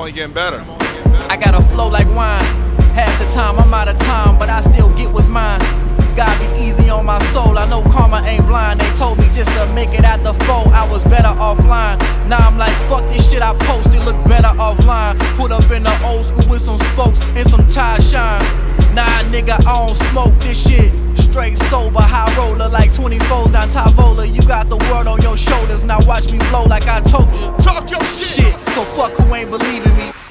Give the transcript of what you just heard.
only getting better. I got a flow like wine. Half the time I'm out of time, but I still get what's mine. Gotta be easy on my soul, I know karma ain't blind. They told me just to make it at the foe, I was better offline. Now I'm like, fuck this shit I posted, look better offline. Put up in the old school with some spokes and some tie shine. Nah nigga, I don't smoke this shit. Straight sober, high roller like 24s down Tavola. You got the world on your shoulders, now watch me blow like I told you. Talk your shit! So fuck who ain't believing me.